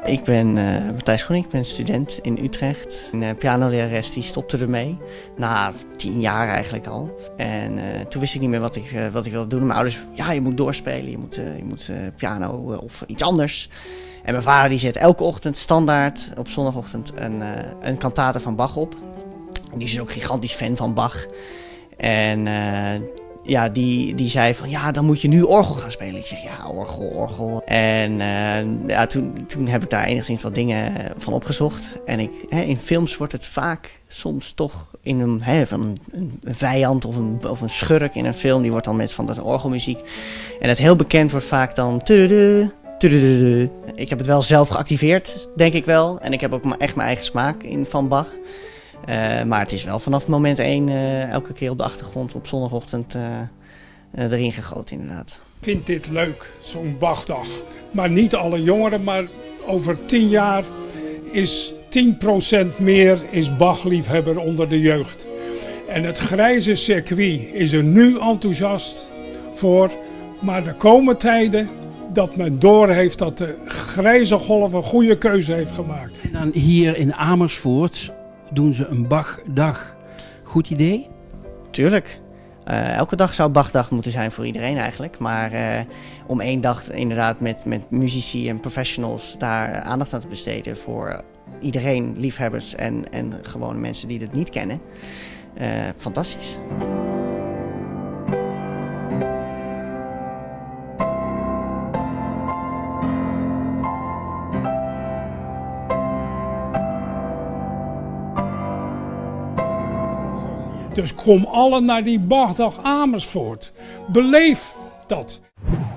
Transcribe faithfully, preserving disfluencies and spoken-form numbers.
Ik ben uh, Matthijs Groening, ik ben student in Utrecht. Een uh, pianolerares die stopte ermee, na tien jaar eigenlijk al. En uh, toen wist ik niet meer wat ik, uh, wat ik wilde doen. Mijn ouders, ja, je moet doorspelen, je moet, uh, je moet uh, piano uh, of iets anders. En mijn vader die zet elke ochtend standaard op zondagochtend een, uh, een kantate van Bach op. En die is ook gigantisch fan van Bach. En uh, ja, die, die zei van, ja, dan moet je nu orgel gaan spelen. Ik zeg, ja, orgel, orgel. En uh, ja, toen, toen heb ik daar enigszins wat dingen van opgezocht. En ik, hè, in films wordt het vaak soms toch in een, hè, van een, een vijand of een, of een schurk in een film. Die wordt dan met van dat orgelmuziek. En het heel bekend wordt vaak dan... Tududu, tududu. Ik heb het wel zelf geactiveerd, denk ik wel. En ik heb ook echt mijn eigen smaak in van Bach. Uh, maar het is wel vanaf moment één uh, elke keer op de achtergrond op zondagochtend uh, uh, erin gegoten inderdaad. Ik vind dit leuk, zo'n Bachdag. Maar niet alle jongeren, maar over tien jaar is tien procent meer is Bach-liefhebber onder de jeugd. En het grijze circuit is er nu enthousiast voor, maar er komen tijden dat men doorheeft dat de grijze golf een goede keuze heeft gemaakt. En dan hier in Amersfoort doen ze een Bachdag. Goed idee? Tuurlijk. Uh, elke dag zou Bachdag moeten zijn voor iedereen eigenlijk. Maar uh, om één dag inderdaad met, met muzici en professionals daar aandacht aan te besteden voor iedereen, liefhebbers en, en gewone mensen die het niet kennen. Uh, fantastisch. Dus kom allen naar die Bachdag Amersfoort. Beleef dat.